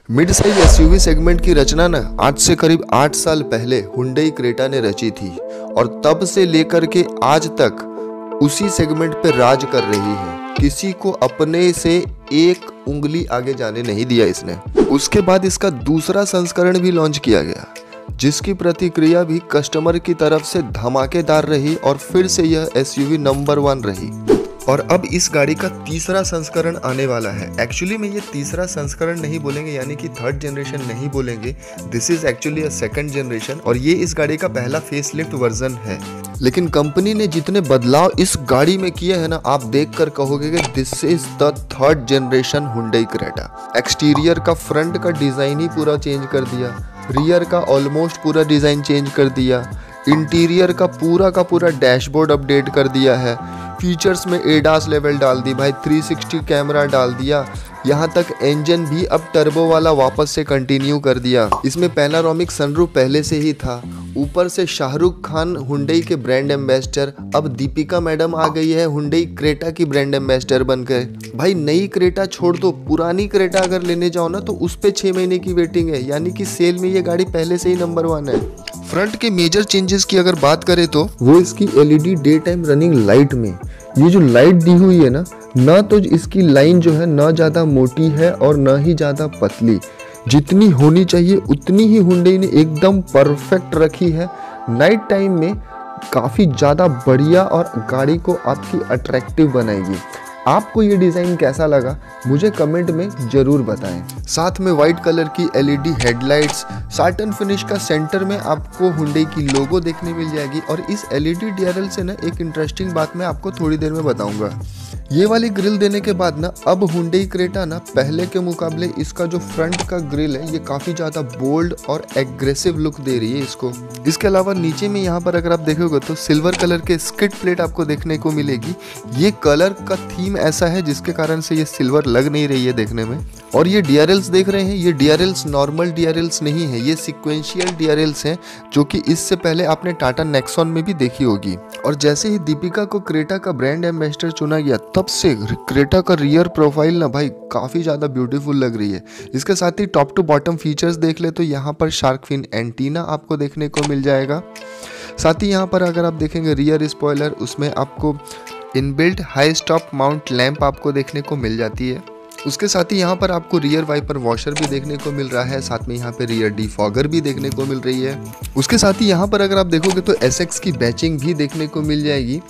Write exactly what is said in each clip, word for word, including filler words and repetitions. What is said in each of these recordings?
Mid size SUV segment की रचना ना आज से करीब आठ साल पहले हुंडई क्रेटा ने रची थी और तब से लेकर के आज तक उसी सेगमेंट पे राज कर रही है। किसी को अपने से एक उंगली आगे जाने नहीं दिया इसने। उसके बाद इसका दूसरा संस्करण भी लॉन्च किया गया, जिसकी प्रतिक्रिया भी कस्टमर की तरफ से धमाकेदार रही और फिर से यह एसयूवी नंबर वन रही। और अब इस गाड़ी का तीसरा संस्करण आने वाला है। एक्चुअली में ये तीसरा संस्करण नहीं बोलेंगे, यानी कि थर्ड जनरेशन नहीं बोलेंगे। This is actually a second generation और ये इस गाड़ी का पहला फेसलिफ्ट वर्जन है। लेकिन कंपनी ने जितने बदलाव इस गाड़ी में किए हैं ना, आप देखकर कहोगे कि this is the third generation Hyundai Creta. Exterior का फ्रंट का डिजाइन ही पूरा चेंज कर दिया, रियर का ऑलमोस्ट पूरा डिजाइन चेंज कर दिया, इंटीरियर का पूरा का पूरा डैशबोर्ड अपडेट कर दिया है, फीचर्स में एडास लेवल डाल दी भाई, थ्री सिक्सटी कैमरा डाल दिया, यहाँ तक इंजन भी अब टर्बो वाला वापस से कंटिन्यू कर दिया। इसमें पैनारोमिक सनरूफ पहले से ही था। ऊपर से शाहरुख खान हुंडई के ब्रांड एम्बेसडर, अब दीपिका मैडम आ गई है हुंडई क्रेटा की ब्रांड एम्बेसडर बनकर। भाई नई क्रेटा छोड़ दो, पुरानी क्रेटा अगर लेने जाओ ना तो उस पे छः महीने की वेटिंग है, यानी कि सेल में ये गाड़ी पहले से ही नंबर वन है। फ्रंट के मेजर चेंजेस की अगर बात करें तो वो इसकी LED day time running light में ये जो लाइट दी हुई है ना, ना तो इसकी लाइन जो है ना ज़्यादा मोटी है और ना ही ज़्यादा पतली, जितनी होनी चाहिए उतनी ही हुंडई ने एकदम परफेक्ट रखी है। नाइट टाइम में काफ़ी ज़्यादा बढ़िया और गाड़ी को आपकी अट्रैक्टिव बनाएगी। आपको ये डिज़ाइन कैसा लगा मुझे कमेंट में ज़रूर बताएं। साथ में वाइट कलर की एलईडी हेडलाइट्स, साटन फिनिश का सेंटर में आपको हुंडई की लोगो देखने मिल जाएगी। और इस एलईडी डीआरएल से ना एक इंटरेस्टिंग बात मैं आपको थोड़ी देर में बताऊंगा। ये वाली ग्रिल देने के बाद ना अब हुंडई क्रेटा ना पहले के मुकाबले इसका जो फ्रंट का ग्रिल है ये काफ़ी ज़्यादा बोल्ड और एग्रेसिव लुक दे रही है इसको। इसके अलावा नीचे में यहाँ पर अगर आप देखोगे तो सिल्वर कलर के स्किड प्लेट आपको देखने को मिलेगी। ये कलर का थीम ऐसा है जिसके कारण से ये सिल्वर लग नहीं रही है देखने में। और ये डीआरएल्स देख रहे हैं, ये डीआरएल्स नॉर्मल डीआरएल्स नहीं है, ये सीक्वेंशियल डीआरएल्स हैं, जो कि इससे पहले आपने टाटा नेक्सॉन में भी देखी होगी। और जैसे ही दीपिका को क्रेटा का ब्रांड एम्बेसडर चुना गया तब से क्रेटा का रियर प्रोफाइल ना भाई काफ़ी ज़्यादा ब्यूटीफुल लग रही है। इसके साथ ही टॉप टू बॉटम फीचर्स देख ले तो यहाँ पर शार्क फिन एंटीना आपको देखने को मिल जाएगा। साथ ही यहाँ पर अगर आप देखेंगे रियर स्पॉइलर, उसमें आपको inbuilt high stop mount lamp आपको देखने को मिल जाती है। उसके साथ ही यहाँ पर आपको रियर वाइपर वॉशर भी देखने को मिल रहा है, साथ में यहाँ पे रियर डिफॉगर भी देखने को मिल रही है। उसके साथ ही यहाँ पर अगर आप देखोगे तो एसएक्स की बैचिंग भी देखने को मिल जाएगी।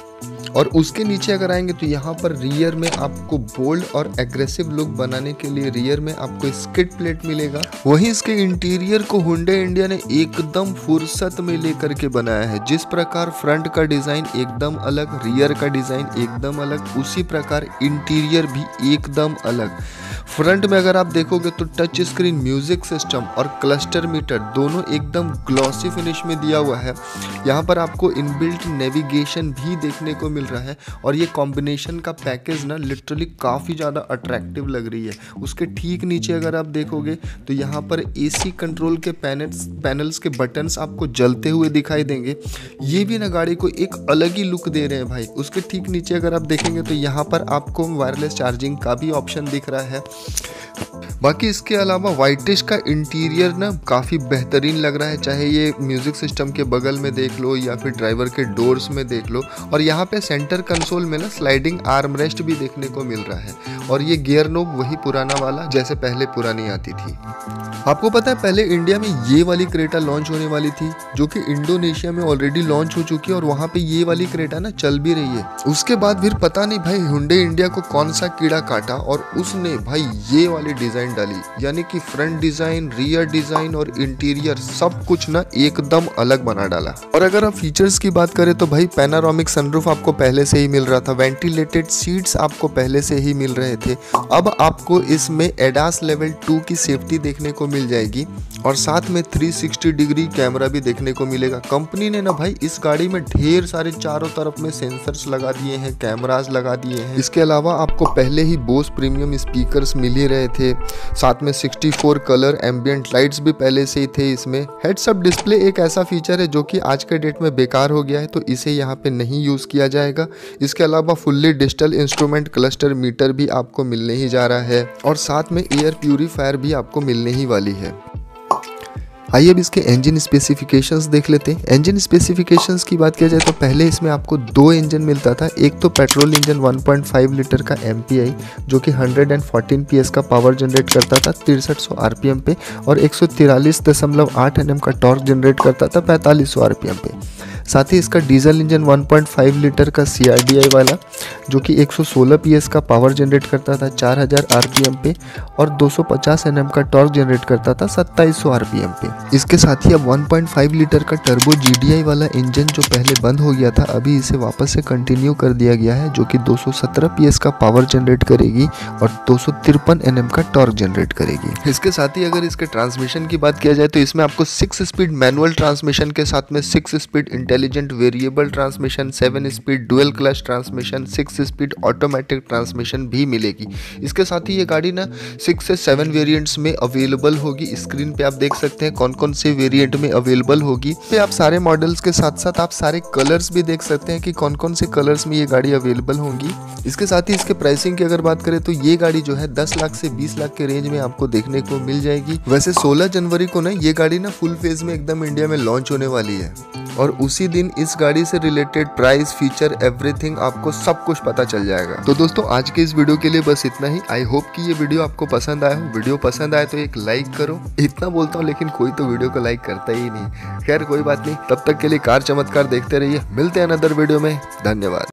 और उसके नीचे अगर आएंगे तो यहाँ पर रियर में आपको बोल्ड और एग्रेसिव लुक बनाने के लिए रियर में आपको स्किड प्लेट मिलेगा। वहीं इसके इंटीरियर को हुंडई इंडिया ने एकदम फुर्सत में लेकर के बनाया है। जिस प्रकार फ्रंट का डिज़ाइन एकदम अलग, रियर का डिज़ाइन एकदम अलग, उसी प्रकार इंटीरियर भी एकदम अलग। फ्रंट में अगर आप देखोगे तो टच स्क्रीन म्यूजिक सिस्टम और क्लस्टर मीटर दोनों एकदम ग्लॉसी फिनिश में दिया हुआ है। यहाँ पर आपको इनबिल्ट नेविगेशन भी देखने को मिल रहा है और ये कॉम्बिनेशन का पैकेज ना लिटरली काफ़ी ज़्यादा अट्रैक्टिव लग रही है। उसके ठीक नीचे अगर आप देखोगे तो यहाँ पर एसी कंट्रोल के पैनल्स पैनल्स के बटन्स आपको जलते हुए दिखाई देंगे। ये भी ना गाड़ी को एक अलग ही लुक दे रहे हैं भाई। उसके ठीक नीचे अगर आप देखेंगे तो यहाँ पर आपको वायरलेस चार्जिंग का भी ऑप्शन दिख रहा है। बाकी इसके अलावा वाइटिश का इंटीरियर ना काफ़ी बेहतरीन लग रहा है, चाहे ये म्यूज़िक सिस्टम के बगल में देख लो या फिर ड्राइवर के डोर्स में देख लो। और यहाँ पे सेंटर कंसोल में ना स्लाइडिंग आर्म रेस्ट भी देखने को मिल रहा है। और ये गियर नोब वही पुराना वाला जैसे पहले पुरानी आती थी। आपको पता है पहले इंडिया में ये वाली क्रेटा लॉन्च होने वाली थी, जो कि इंडोनेशिया में ऑलरेडी लॉन्च हो चुकी है और वहाँ पे ये वाली क्रेटा ना चल भी रही है। उसके बाद फिर पता नहीं भाई हुंडई इंडिया को कौन सा कीड़ा काटा और उसने भाई ये वाली डिज़ाइन डाली, यानी कि फ्रंट डिज़ाइन, रियर डिज़ाइन और इंटीरियर सब कुछ ना एकदम अलग बना डाला। और अगर आप फीचर्स की बात करें तो भाई पैनारोमिक सनरूफ आपको पहले से ही मिल रहा था, वेंटिलेटेड सीट्स आपको पहले से ही मिल रहे थे। अब आपको इसमें एडास लेवल टू की सेफ्टी देखने को मिल जाएगी और साथ में थ्री सिक्सटी डिग्री कैमरा भी देखने को मिलेगा। कंपनी ने ना भाई इस गाड़ी में ढेर सारे चारों तरफ में सेंसर्स लगा दिए हैं, कैमरास लगा दिए हैं। इसके अलावा आपको पहले ही बोस प्रीमियम स्पीकर्स मिल ही रहे थे। साथ में sixty four colour ambient lights भी पहले से ही थे इसमें। हेड्स अप डिस्प्ले एक ऐसा फीचर है जो कि आज के डेट में बेकार हो गया है, तो इसे यहाँ पे नहीं यूज़ किया जाएगा। इसके अलावा fully digital instrument cluster meter भी आपको मिलने ही जा रहा है और साथ में एयर प्यूरीफायर भी आपको मिलने ही वाली है। आइए अब इसके इंजन स्पेसिफिकेशंस देख लेते हैं। इंजन स्पेसिफिकेशंस की बात किया जाए तो पहले इसमें आपको दो इंजन मिलता था। एक तो petrol engine one point five litre का एम पी आई जो कि वन फोर्टीन पी एस का पावर जनरेट करता था तिरसठ सौ आर पी एम पे, और एक सौ तिरालीस दशमलव आठ एन एम का टॉर्क जनरेट करता था पैंतालीस सौ आर पी एम पे। साथ ही इसका diesel engine one point five litre का सी आर डी आई वाला जो कि एक सौ सोलह पी एस का पावर जनरेट करता था चार हज़ार आर पी एम पे, और दो सौ पचास एन एम का टॉर्क जनरेट करता था सत्ताईस सौ आर पी एम पे। इसके साथ ही अब वन पॉइंट फाइव लीटर का टर्बो जी डी आई वाला इंजन जो पहले बंद हो गया था, अभी इसे वापस से कंटिन्यू कर दिया गया है, जो कि दो सौ सत्रह पी एस का पावर जनरेट करेगी और दो सौ तिरपन एन एम का टॉर्क जनरेट करेगी। इसके साथ ही अगर इसके ट्रांसमिशन की बात किया जाए तो इसमें आपको सिक्स स्पीड मैनुअल ट्रांसमिशन के साथ में six speed intelligent variable transmission, seven speed dual clutch transmission, six speed automatic transmission भी मिलेगी। इसके साथ ही ये गाड़ी ना सिक्स से सेवन वेरिएंट्स में अवेलेबल होगी। स्क्रीन पे आप देख सकते हैं कौन कौन से वेरिएंट में अवेलेबल होगी। पे आप सारे मॉडल्स के साथ साथ आप सारे कलर्स भी देख सकते हैं कि कौन कौन से कलर्स में ये गाड़ी अवेलेबल होंगी। इसके साथ ही इसके प्राइसिंग की अगर बात करें तो ये गाड़ी जो है दस लाख से बीस लाख के रेंज में आपको देखने को मिल जाएगी। वैसे सोलह जनवरी को ना ये गाड़ी ना फुल फेज में एकदम इंडिया में लॉन्च होने वाली है, और उसी दिन इस गाड़ी से रिलेटेड प्राइस, फीचर, एवरीथिंग आपको सब कुछ पता चल जाएगा। तो दोस्तों आज के इस वीडियो के लिए बस इतना ही। आई होप कि ये वीडियो आपको पसंद आया हो। वीडियो पसंद आए तो एक लाइक करो। इतना बोलता हूँ लेकिन कोई तो वीडियो को लाइक करता ही नहीं। खैर कोई बात नहीं, तब तक के लिए कार चमत्कार देखते रहिए। मिलते हैं अनदर वीडियो में। धन्यवाद।